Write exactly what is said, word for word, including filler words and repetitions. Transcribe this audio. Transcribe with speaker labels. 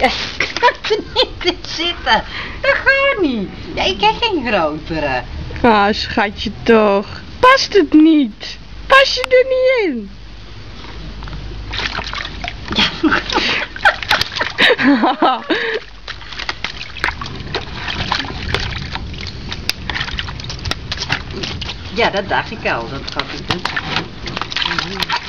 Speaker 1: Ja, ik kan er niet in zitten. Dat gaat niet. Ja, ik heb geen grotere.
Speaker 2: Ah, schatje toch. Past het niet? Pas je er niet in?
Speaker 1: Ja. Ja, dat dacht ik al. Dat gaat ik doen.